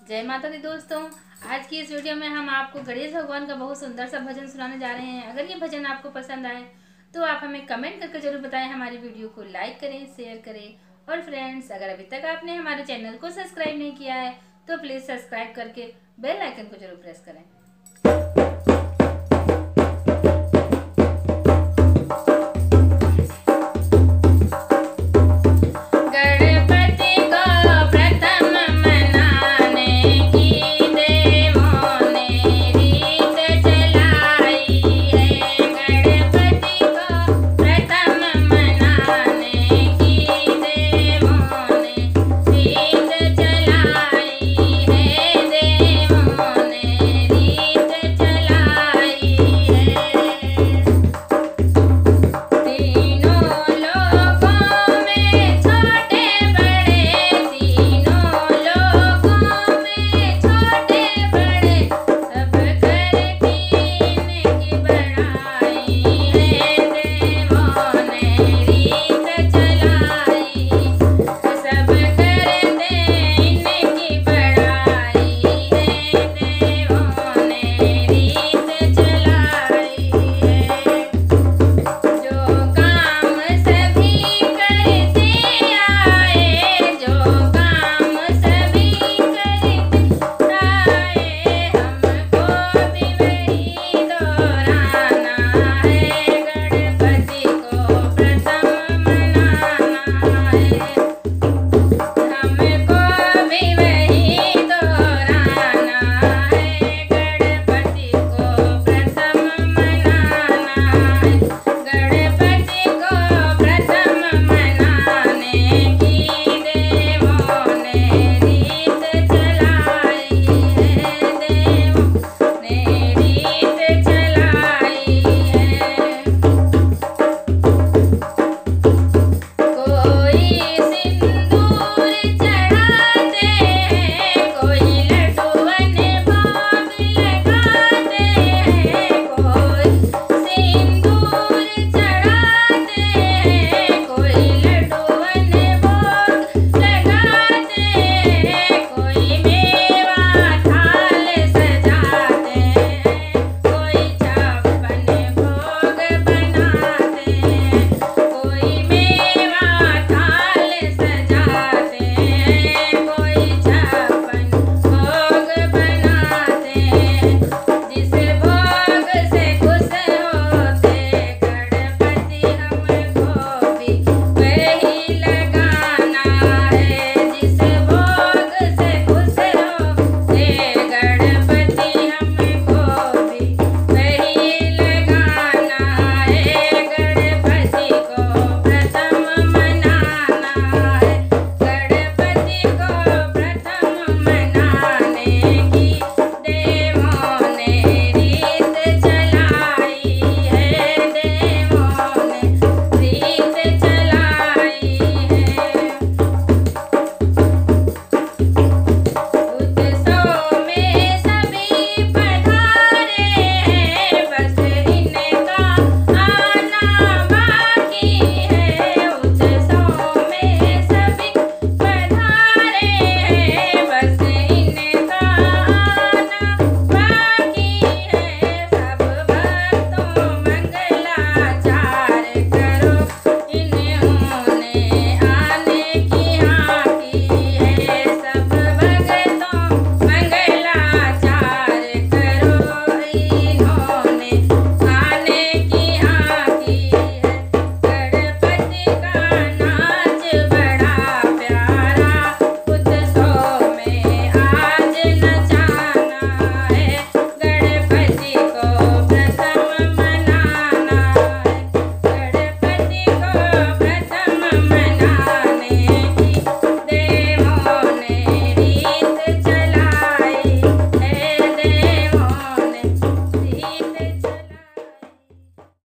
जय माता दी दोस्तों। आज की इस वीडियो में हम आपको गणेश भगवान का बहुत सुंदर सा भजन सुनाने जा रहे हैं। अगर ये भजन आपको पसंद आए तो आप हमें कमेंट करके जरूर बताएं। हमारी वीडियो को लाइक करें, शेयर करें। और फ्रेंड्स, अगर अभी तक आपने हमारे चैनल को सब्सक्राइब नहीं किया है तो प्लीज़ सब्सक्राइब करके बेल आइकन को जरूर प्रेस करें।